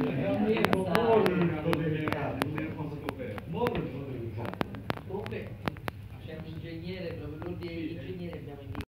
Comunque c'è un ingegnere, proprio l'ordine degli ingegneri abbiamo